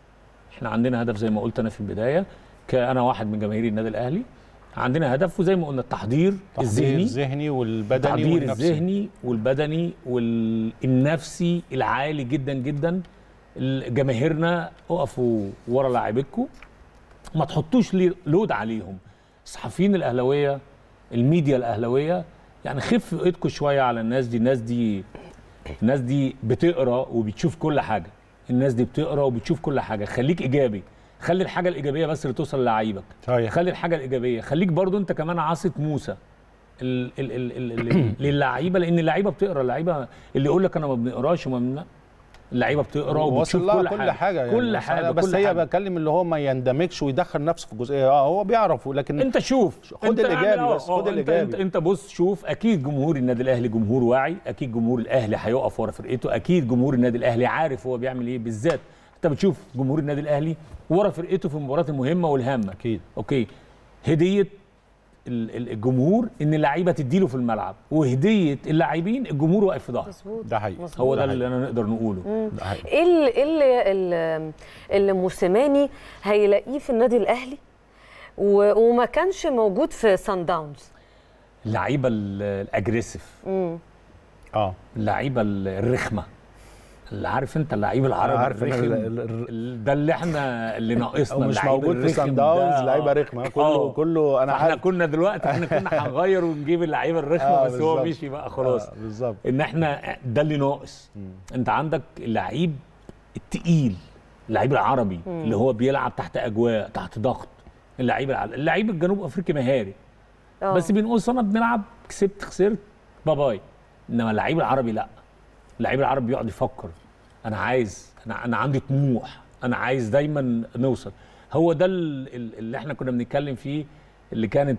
هدف زي ما قلت انا في البدايه، كأنا واحد من جماهير النادي الاهلي. عندنا هدف، وزي ما قلنا التحضير الذهني والبدني التحضير الذهني والبدني والنفسي العالي جدا جدا. جماهيرنا اقفوا ورا لاعبتكم، ما تحطوش لود عليهم. الصحفيين الاهلاويه، الميديا الاهلاويه، يعني خف ايدكم شويه على الناس دي. الناس دي بتقرا وبتشوف كل حاجه، الناس دي بتقرا وبتشوف كل حاجه. خليك ايجابي، خلي الحاجه الايجابيه بس اللي توصل للاعيبك. خلي الحاجه الايجابيه، خليك برضو انت كمان عاصة موسى للعيبه، لان اللعيبه بتقرا. اللعيبه اللي يقول لك انا ما بنقراش اللعيبه بتقرا وبتشوف كل حاجه يعني كل حاجه. بس هي بتكلم اللي هو ما يندمجش ويدخل نفسه في الجزئيه. هو بيعرف، لكن انت شوف، خد الايجابي بس، خد الايجابي. انت بص شوف، اكيد جمهور النادي الاهلي جمهور واعي، اكيد جمهور الاهلي هيقف ورا فرقته، اكيد جمهور النادي الاهلي عارف هو بيعمل ايه. بالذات انت بتشوف جمهور النادي الاهلي ورا فرقته في المباريات المهمه والهامه. اكيد. اوكي، هديه الجمهور ان اللعيبه تديله في الملعب، وهديه اللاعبين الجمهور واقف في ظهره. ده حقيقي. هو ده اللي انا نقدر نقوله. ايه اللي موسيماني هيلاقيه في النادي الاهلي وما كانش موجود في صن داونز؟ اللعيبه الاجريسيف، اللعيبه الرخمه، اللي عارف انت اللعيب العربي الرخم ده اللي ناقصنا. مش موجود في صن داونز لعيبه رخمه. كله انا احنا كنا دلوقتي كنا هنغير ونجيب اللعيبه الرخمه، بس هو مشي بقى خلاص. بالظبط. ان احنا ده اللي ناقص. انت عندك اللعيب التقيل، اللعيب العربي اللي هو بيلعب تحت اجواء، تحت ضغط. اللعيب الجنوب افريقي مهاري، بس بنقول انا بنلعب كسبت خسرت باي. انما اللعيب العربي لا، اللعيب العربي بيقعد يفكر، انا عندي طموح، انا عايز دايما نوصل. هو ده اللي احنا كنا بنتكلم فيه، اللي كانت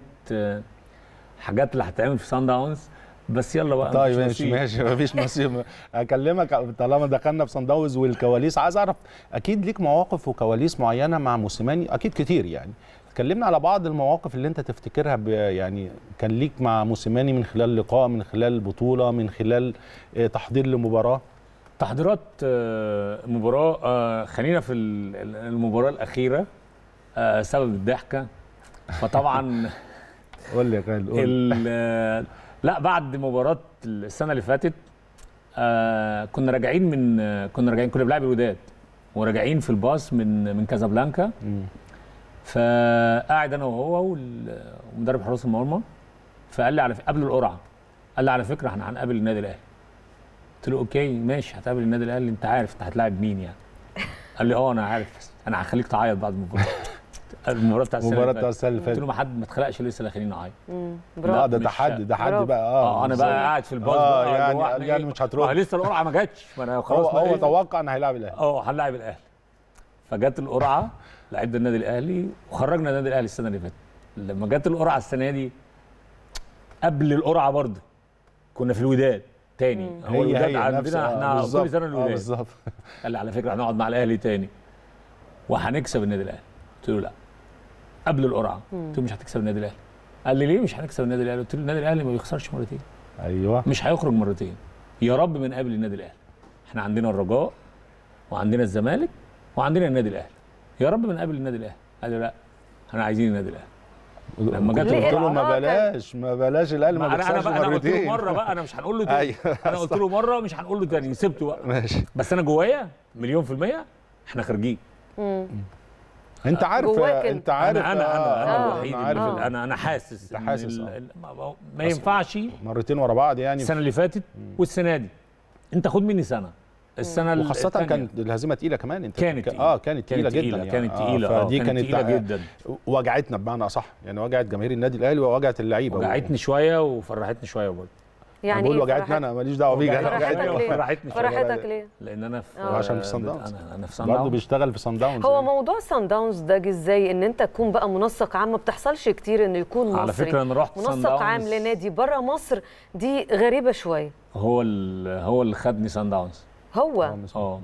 حاجات اللي هتعمل في صن داونز. بس يلا بقى. طيب ماشي مفيش نصيب. اكلمك طالما دخلنا في صن داونز والكواليس، عايز اعرف اكيد ليك مواقف وكواليس معينه مع موسيماني، اكيد كتير يعني. اتكلمنا على بعض المواقف اللي انت تفتكرها يعني كان ليك مع موسيماني، من خلال لقاء، من خلال بطوله، من خلال تحضير لمباراه. تحضيرات مباراه. خلينا في المباراه الاخيره، سبب الضحكه. فطبعا قول لي يا خالد. لا، بعد مباراه السنه اللي فاتت كنا بنلعب الوداد وراجعين في الباص من كازابلانكا. فقاعد انا وهو ومدرب حراس المرمى، فقال لي قبل القرعه، قال لي على فكره احنا هنقابل النادي الاهلي. قلت له اوكي ماشي، هتقابل النادي الاهلي، انت عارف انت هتلاعب مين يعني؟ قال لي انا عارف، انا هخليك تعيط بعد المباراه. المباراه بتاع السنه اللي فاتت. قلت له ما اتخلقش لسه اللي خليني اعيط. لا ده تحدي بقى. انا بقى قاعد في الباص يعني مش هتروح. لسه القرعه ما جاتش، ما انا خلاص. هو توقع ان هيلاعب الاهلي. هنلاعب الاهلي. فجت القرعه، لعبنا النادي الاهلي وخرجنا النادي الاهلي السنه اللي فاتت. لما جت القرعه السنه دي، قبل القرعه برضه كنا في الوداد، تاني. هو الوداد عندنا احنا كل سنه الوداد. بالظبط. قال لي على فكره هنقعد مع الاهلي تاني وهنكسب النادي الاهلي. قلت له لا، قبل القرعه قلت له مش هتكسب النادي الاهلي. قال لي ليه مش هنكسب النادي الاهلي؟ قلت له النادي الاهلي ما بيخسرش مرتين. ايوه، مش هيخرج مرتين، يا رب من قبل النادي الاهلي. احنا عندنا الرجاء وعندنا الزمالك وعندنا النادي الاهلي، يا رب من قبل النادي الاهلي. قال لي لا احنا عايزين النادي الاهلي. لما جت قلت له ما بلاش الاهلي ما بيخسرش مرتين. انا قلت له مره بقى، انا مش هنقول له تاني. أيوة. انا قلت له مره مش هنقول له تاني، سبته بقى. ماشي. بس انا جوايا مليون في المية احنا خارجين. انت عارف انا الوحيد انا حاسس ما ينفعش مرتين ورا بعض يعني. السنه اللي فاتت والسنه دي انت خد مني سنه. السنه وخاصه كانت الهزيمه تقيله كمان. انت كانت كانت تقيله جدا يعني. كانت تقيله فدي كانت تقيله جدا، وجعتنا بمعنى اصح يعني، وجعت جماهير النادي الاهلي ووجعت اللعيبه. وجعتني شويه وفرحتني شويه برضه. يعني بقول وجعتني انا ماليش دعوه بيك. فرحتك ليه؟ لان انا عشان في صن داونز. انا في صن داونز برضه بيشتغل في صن داونز. هو موضوع صن داونز ده جه ازاي ان انت تكون بقى منسق عام؟ ما بتحصلش كتير انه يكون مصري على فكره انا رحت منسق عام لنادي بره مصر، دي غريبه شويه. هو اللي خدني صن داونز. هو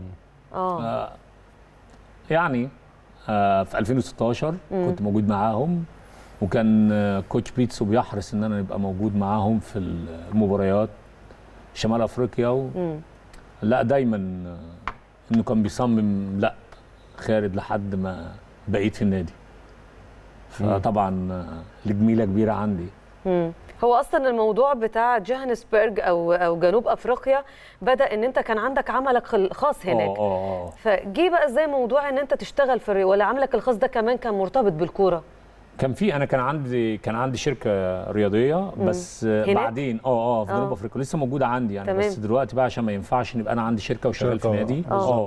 يعني في 2016 كنت موجود معاهم، وكان كوتش بيتسو بيحرص ان انا نبقى موجود معاهم في المباريات شمال افريقيا لا دايما انه كان بيصمم لا خالد لحد ما بقيت في النادي. فطبعا لجميله كبيره عندي. هو اصلا الموضوع بتاع جوهانسبرج او جنوب افريقيا بدا ان انت كان عندك عملك الخاص هناك. فجي بقى ازاي موضوع ان انت تشتغل في ولا عملك الخاص ده كمان كان مرتبط بالكوره؟ انا كان عندي شركه رياضيه بس بعدين في جنوب افريقيا لسه موجوده عندي يعني. بس دلوقتي بقى عشان ما ينفعش نبقى انا عندي شركه وشغال في نادي.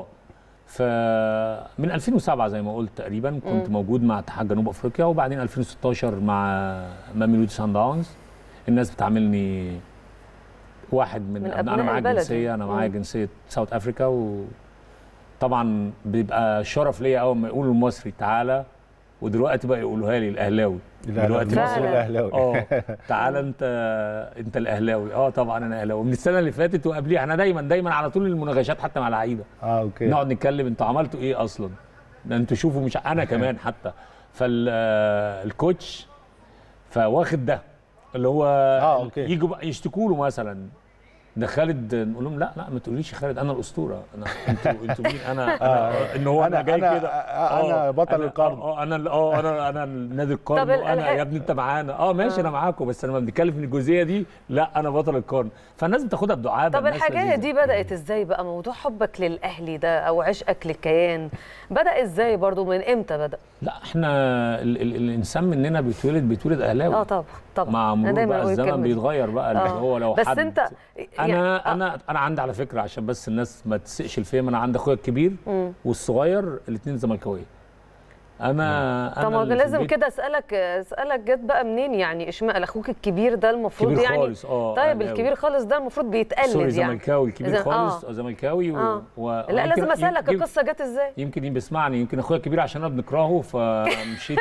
فمن 2007 زي ما قلت تقريبا كنت موجود مع اتحاد جنوب افريقيا، وبعدين 2016 مع ميلودي صن داونز. الناس بتعاملني واحد من انا معايا جنسيه، انا معايا جنسيه ساوث افريكا، وطبعا بيبقى شرف ليا اول ما يقولوا المصري تعالى، ودلوقتي بقى يقولوها لي الاهلاوي. دلوقتي مصر الاهلاوي. تعالى انت الاهلاوي. طبعا انا اهلاوي من السنه اللي فاتت وقبليها. احنا دايما على طول المناقشات حتى مع لعيبه اوكي نقعد نتكلم انتوا عملتوا ايه اصلا، ده انتوا شوفوا مش انا كمان حتى. فالكوتش فواخد ده اللي هو يجوا بقى يشتكوا له مثلا ده خالد، نقول لهم لا ما تقوليش خالد، انا الاسطوره. انتوا مين؟ انا ان هو انا جاي كده انا بطل القرن. انا نادي القرن، وانا يا ابني انت معانا ماشي انا معاكم، بس لما بنتكلم في الجزئيه دي لا انا بطل القرن. فالناس بتاخدها بدعابه. طب الحكايه دي بدات ازاي بقى؟ موضوع حبك للاهلي ده او عشقك للكيان بدا ازاي برضو؟ من امتى بدا؟ لا احنا الانسان مننا بيتولد اهلاوي. طبعا مع مرور بقى الزمن بيتغير بقى اللي هو لو بس حد. انت انا عندي على فكره عشان بس الناس ما تسقش الفهم، انا عندي اخويا الكبير والصغير الاثنين زملكاويه. طب لازم كده اسالك جت بقى منين يعني؟ اشمعنى اخوك الكبير ده المفروض كبير يعني خالص طيب الكبير خالص ده المفروض بيتقلد يعني زملكاوي الكبير خالص زملكاوي لا لازم اسالك القصه جت ازاي؟ يمكن بيسمعني، يمكن اخويا الكبير عشان انا بنكرهه فمشيت.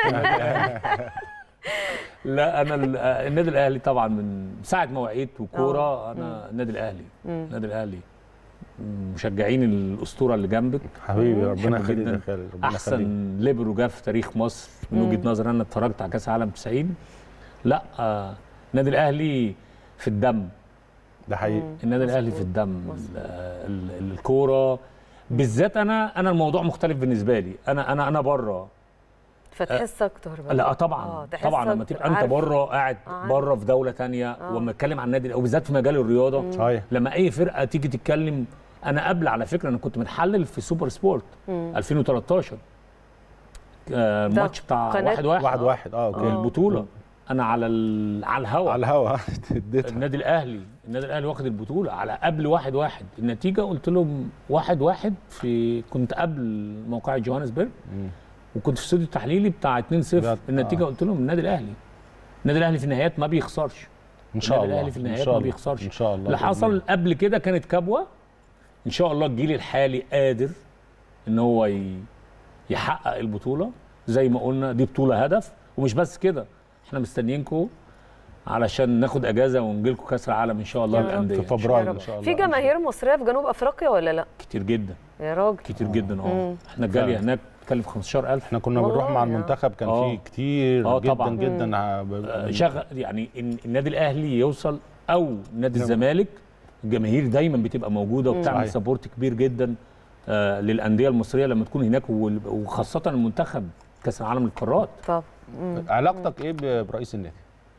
لا انا النادي الاهلي طبعا من ساعه ما وعيت وكوره انا النادي الاهلي مشجعين الاسطوره اللي جنبك حبيبي. ربنا يخليك يا خالد. احسن ليبرو جه في تاريخ مصر من وجهه نظري. انا اتفرجت على كاس العالم 90. لا النادي الاهلي في الدم. ده حقيقي. النادي الاهلي في الدم. الكوره بالذات انا الموضوع مختلف بالنسبه لي. انا بره فتحس اكتر بقى. لا طبعا لما تبقى انت بره قاعد بره في دوله ثانيه وما اتكلم عن النادي وبالذات في مجال الرياضه. لما اي فرقه تيجي تتكلم. انا قبل على فكره انا كنت متحلل في سوبر سبورت 2013 الماتش بتاع 1-1 اوكي البطوله. انا على الهوا النادي الاهلي واخد البطوله على قبل 1-1 النتيجه. قلت لهم 1-1 كنت قبل موقع جوهانسبرج وكنت في استوديو التحليلي بتاع 2-0 النتيجه. قلت لهم النادي الاهلي في النهايات ما بيخسرش. ان شاء الله النادي الاهلي في النهايات ما بيخسرش ان شاء الله. اللي حصل قبل كده كانت كبوه. ان شاء الله الجيل الحالي قادر ان هو يحقق البطوله زي ما قلنا. دي بطوله هدف ومش بس كده، احنا مستنيينكم علشان ناخد اجازه ونجي لكم كاس العالم ان شاء الله للانديه في فبراير ان شاء الله. في جماهير مصريه في جنوب افريقيا ولا لا؟ كتير جدا يا راجل كتير جدا. احنا الجاليه هناك تكلف 15,000. احنا كنا بنروح مع المنتخب كان في كتير جدا طبعا. جدا شغل يعني النادي الاهلي يوصل او نادي الزمالك، الجماهير دايما بتبقى موجوده وبتعمل سبورت كبير جدا للانديه المصريه لما تكون هناك، وخاصه المنتخب كاس العالم للقارات. طب علاقتك ايه برئيس النادي؟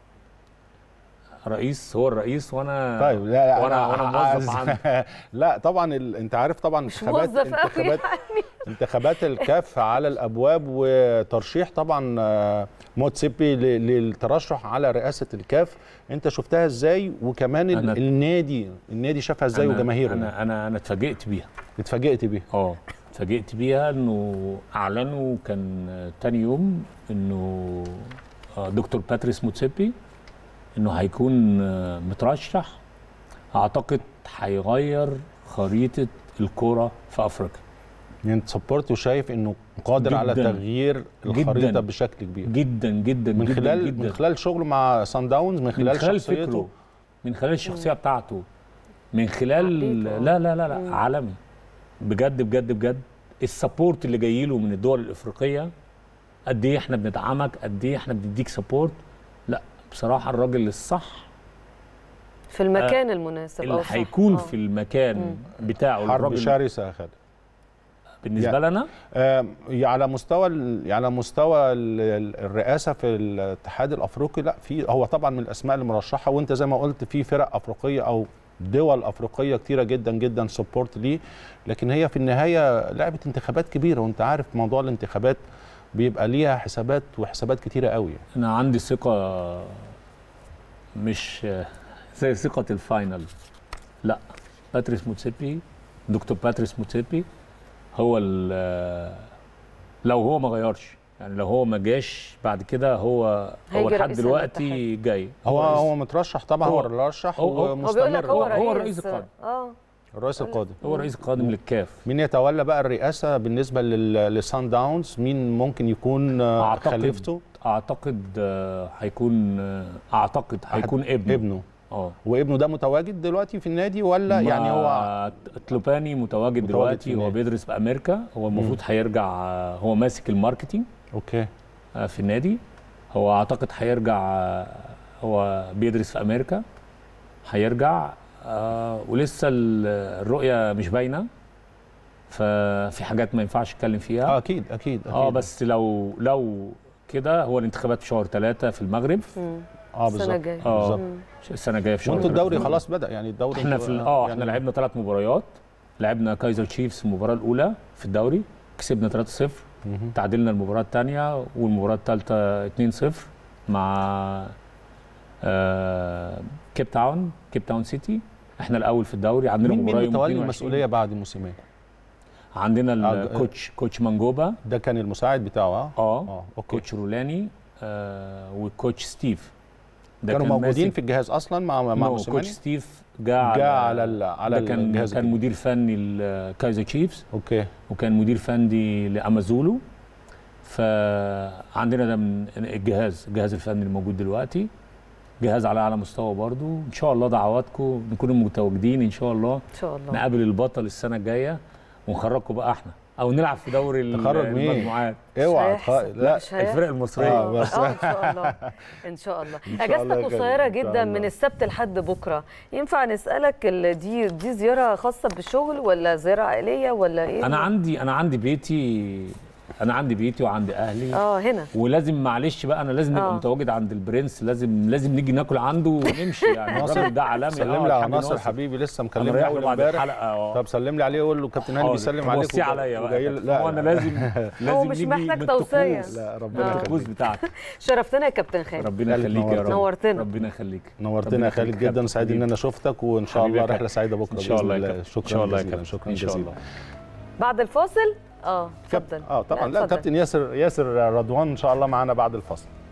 رئيس هو الرئيس وانا طيب لا وانا موظف عنده. لا طبعا انت عارف طبعا انتخابات الكاف على الابواب، وترشيح طبعا موتسيبي للترشح على رئاسه الكاف. انت شفتها ازاي؟ وكمان النادي شافها ازاي وجماهيره؟ انا اتفاجئت بيها. اتفاجئت بيها؟ اتفاجئت بيها انه اعلنوا كان تاني يوم انه دكتور باتريس موتسيبي انه هيكون مترشح. اعتقد هيغير خريطه الكوره في افريقيا. يعني انت سبورت وشايف انه قادر على تغيير الخريطه بشكل كبير جدا جدا من خلال شغله مع سان داونز، من خلال شخصيته، فكره، من خلال الشخصيه بتاعته، من خلال لا عالمي بجد بجد بجد. السبورت اللي جاي له من الدول الافريقيه، قد ايه احنا بندعمك، قد ايه احنا بنديك سبورت. لا بصراحه الراجل الصح في المكان المناسب اللي هيكون في المكان بتاعه. حرب شرسه يا خالد بالنسبه لنا على مستوى الرئاسه في الاتحاد الافريقي. لا، هو طبعا من الاسماء المرشحه، وانت زي ما قلت في فرق افريقيه او دول افريقيه كتيره جدا جدا سبورت ليه، لكن هي في النهايه لعبه انتخابات كبيره، وانت عارف موضوع الانتخابات بيبقى ليها حسابات كتيره قوي. انا عندي ثقه مش زي ثقه الفاينل. لا، باتريس موتسيبي، دكتور باتريس موتسيبي هو لو هو ما غيرش، يعني لو هو ما جاش بعد كده، هو لحد دلوقتي جاي. هو مترشح طبعا، هو الرشح ومستمر. هو الرئيس القادم. الرئيس القادم هو الرئيس القادم للكاف. مين يتولى بقى الرئاسه بالنسبه لسان داونز؟ مين ممكن يكون خليفته؟ اعتقد هيكون ابنه. وابنه ده متواجد دلوقتي في النادي ولا يعني هو تلوباني متواجد دلوقتي؟ هو بيدرس في امريكا، هو المفروض هيرجع، هو ماسك الماركتينج في النادي. هو اعتقد هيرجع، هو بيدرس في امريكا، هيرجع ولسه الرؤيه مش باينه، ففي حاجات ما ينفعش اتكلم فيها. اكيد بس لو كده، هو الانتخابات في شهر 3 في المغرب. السنه الجايه. السنه الجايه في شهر. وانتوا الدوري خلاص بدا، يعني الدوري احنا في احنا لعبنا 3 مباريات. لعبنا كايزر تشيفز المباراه الاولى في الدوري، كسبنا 3-0. تعادلنا المباراه الثانيه، والمباراه الثالثه 2-0 مع كيب تاون سيتي. احنا الاول في الدوري. عندنا مباراه يوم 22. مين متولي المسؤوليه بعد موسمين؟ عندنا الكوتش مانجوبا، ده كان المساعد بتاعه. كوتش رولاني والكوتش ستيف، ده كانوا موجودين في الجهاز اصلا مع موسيماني. كوتش ستيف جاء على الجهاز. كان مدير فني لكايزر تشيفز، وكان مدير فني لامازولو. فعندنا ده من الجهاز الفني الموجود دلوقتي، جهاز على اعلى مستوى برضو. ان شاء الله دعواتكم نكون متواجدين ان شاء الله. نقابل البطل السنه الجايه ونخرجكم بقى احنا، او نلعب في دوري المجموعات. اوعى لا، الفرق المصريه. ان شاء الله ان شاء الله. اجازتك قصيره جدا من السبت لحد بكره، ينفع نسالك دي زياره خاصه بالشغل ولا زياره عائليه ولا ايه؟ انا عندي بيتي، وعندي اهلي هنا، ولازم معلش بقى انا لازم نبقى متواجد عند البرنس. لازم نيجي ناكل عنده ونمشي. يعني الراجل ده عالمي. سلم لي على ناصر حبيبي، لسه مكلمني اول امبارح. طب سلم لي عليه وقول له كابتن هاني بيسلم عليك. وصي عليا بقى. لا انا لازم هو مش محتاج توصيه. لا ربنا يخليك بتاعتك. شرفتنا يا كابتن خالد. ربنا يخليك يا رب. نورتنا. ربنا يخليك. نورتنا يا خالد جدا، سعيد ان انا شفتك، وان شاء الله رحله سعيده بكره ان شاء الله. شكرا جزيلا. شكرا جزيلا. بعد الفاصل اتفضل. طبعا. لا كابتن ياسر رضوان ان شاء الله معانا بعد الفاصل.